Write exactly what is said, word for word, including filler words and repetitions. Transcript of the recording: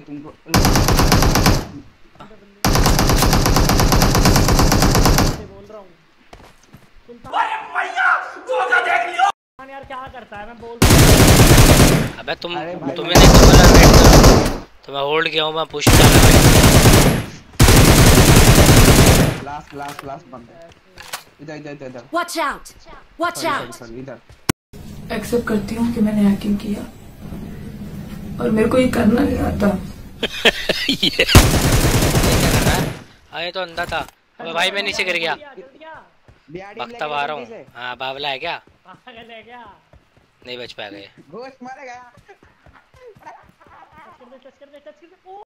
तुमको। बोल रहा हूँ यार क्या करता है, मैं बोल रहा हूँ। अबे तुम तुम्हें नहीं तो बोला वेट करो, तो मैं होल्ड किया हूँ, मैं पुश डाला। लास्ट लास्ट लास्ट बंदा इधर इधर इधर। Watch out! Watch out! Sorry इधर। एक्सेप्ट करती हूँ कि मैंने हैकिंग किया और मेरे को ये करना नहीं आता। ये हाँ, ये तो अंधा था। अबे भाई मैं नीचे गिर गया, बख्ता आ रहा हूँ। हाँ बावला है क्या? पागल है क्या? नहीं बच पाएगा ये। घोस्ट मारेगा। टच कर दे, टच कर दे, टच कर दे।